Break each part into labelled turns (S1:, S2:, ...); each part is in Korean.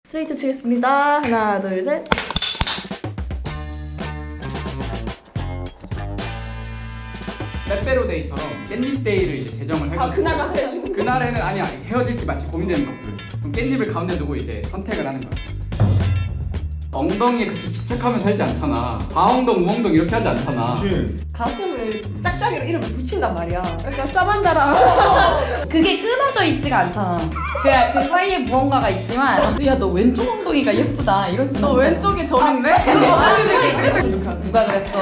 S1: 스웨이트 치겠습니다. 하나, 둘, 셋.
S2: 빼빼로데이처럼 깻잎데이를 이제 제정을 해가지고
S3: 그날만 해주는 거?
S2: 그날에는 아니야 헤어질지 말지 고민되는 커플 그럼 깻잎을 가운데 두고 이제 선택을 하는 거야. 엉덩이에 그렇게 집착하면 살지 않잖아. 좌엉덩 우엉덩 이렇게 하지 않잖아.
S1: 가슴을 짝짝이로 이름을 붙인단 말이야.
S3: 그러니까 사만다라.
S4: 그게 끊어져 있지가 않잖아. 그 사이에 무언가가 있지만 야 너 왼쪽 엉덩이가 예쁘다 이러지.
S3: 너 왼쪽이 저린데?
S4: 누가 그랬어?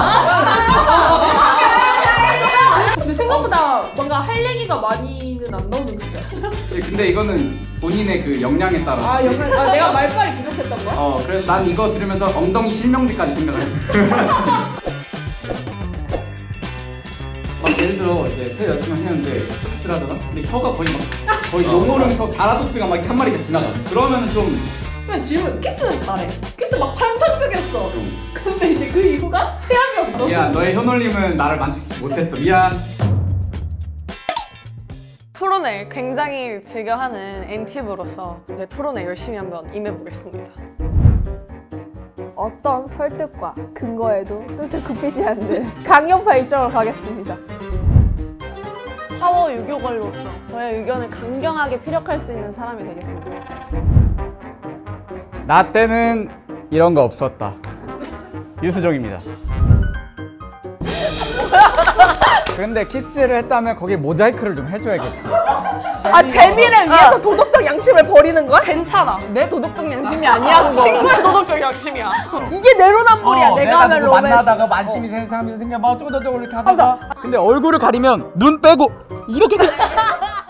S5: 근데 생각보다 뭔가 할 얘기가 많이는 안 나오는 거야.
S2: 그치, 근데 이거는 본인의 그 역량에 따라.
S3: 내가 말빨이 부족했던 거야?
S2: 그래서 난 이거 들으면서 엉덩이 실명제까지 생각을 했어. 막 예를 들어 이제 새 여자친구가 생겼는데 키스를 하잖아? 근데 혀가 거의 용오르면서 가라도스가 막 한 마리가 지나가. 그러면은 좀
S1: 그냥 질문, 키스는 잘해. 키스 막 환상적이었어. 근데 이제 그 이후가 최악이었어.
S2: 미안, 너의 혀놀림은 나를 만족시키지 못했어. 미안.
S5: 토론을 굉장히 즐겨하는 N팁으로서 이제 토론에 열심히 한번 임해보겠습니다.
S3: 어떤 설득과 근거에도 뜻을 굽히지 않는 강력파 입장으로 가겠습니다. 파워 유교걸로서 저의 의견을 강경하게 피력할 수 있는 사람이 되겠습니다.
S2: 나 때는 이런 거 없었다. 유수종입니다. 그런데 키스를 했다면 거기에 모자이크를 좀 해줘야겠지.
S3: 재미를 위해서 도덕적 양심을 버리는 거야?
S5: 괜찮아.
S3: 내 도덕적 양심이 아니야 그거.
S5: 친구의 도덕적 양심이야.
S3: 이게 내로남불이야. 내가 하면
S2: 누구
S3: 로맨스.
S2: 만나다가 만심이 새는 사람이 생겨 막 어쩌고저쩌고 이렇게 하다가 근데 얼굴을 가리면 눈 빼고 이렇게